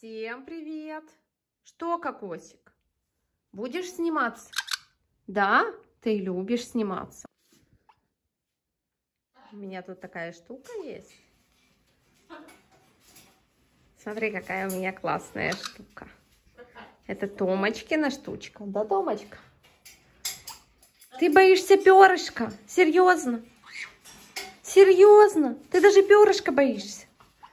Всем привет! Что, кокосик? Будешь сниматься? Да? Ты любишь сниматься. У меня тут такая штука есть. Смотри, какая у меня классная штука. Это Томочкина штучка. Да, Томочка? Ты боишься перышка? Серьезно? Серьезно? Ты даже перышка боишься?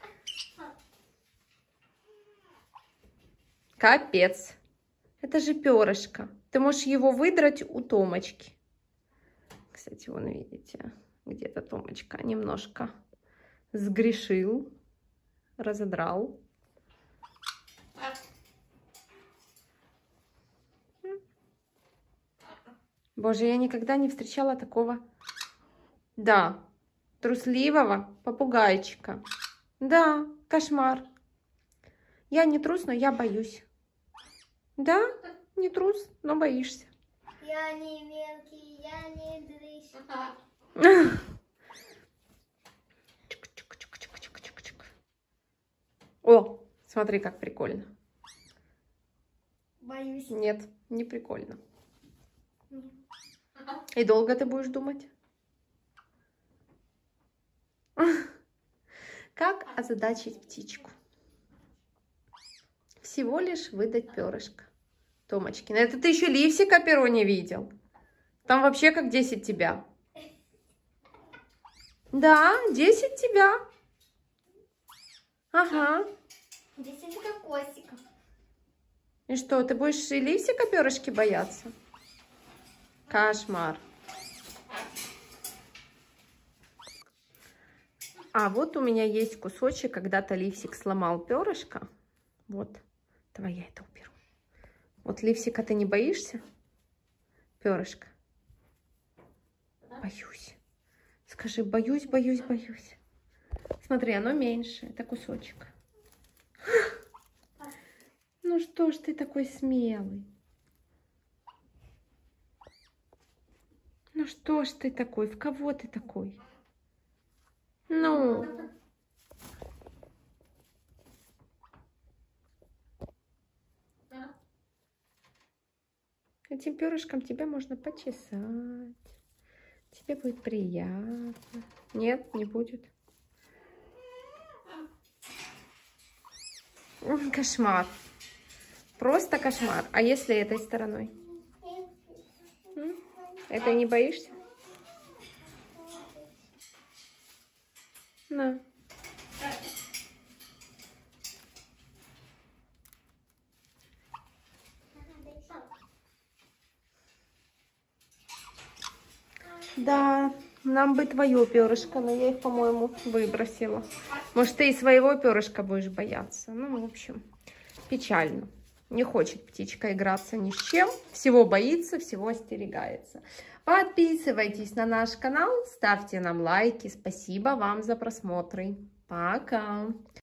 Капец. Это же перышко. Ты можешь его выдрать у Томочки. Кстати, вон видите, где-то Томочка немножко сгрешил, разодрал. Боже, я никогда не встречала такого, да, трусливого попугайчика. Да, кошмар. Я не трус, но я боюсь. Да, не трус, но боишься. Я не мелкий, я не дрыщ. О, смотри, как прикольно. Боюсь. Нет, не прикольно. И долго ты будешь думать? Как озадачить птичку? Всего лишь выдать перышко. Томочкина. Это ты еще Ливсика перо не видел? Там вообще как 10 тебя. Да, 10 тебя. Ага. 10 кокосиков. И что, ты будешь и Ливсика перышки бояться? Кошмар. А вот у меня есть кусочек, когда-то Ливсик сломал перышко. Вот, давай я это уберу. Вот Ливсика ты не боишься? Перышко. Боюсь. Скажи, боюсь, боюсь, боюсь. Смотри, оно меньше, это кусочек. Ну что ж ты такой смелый? Ну что ж ты такой? В кого ты такой? Ну. Этим перышком тебя можно почесать. Тебе будет приятно. Нет, не будет. Кошмар. Просто кошмар. А если этой стороной? Этой не боишься? На. Да, нам бы твое перышко, но я их, по-моему, выбросила. Может, ты и своего перышка будешь бояться. Ну, в общем, печально. Не хочет птичка играться ни с чем. Всего боится, всего остерегается. Подписывайтесь на наш канал, ставьте нам лайки. Спасибо вам за просмотры. Пока!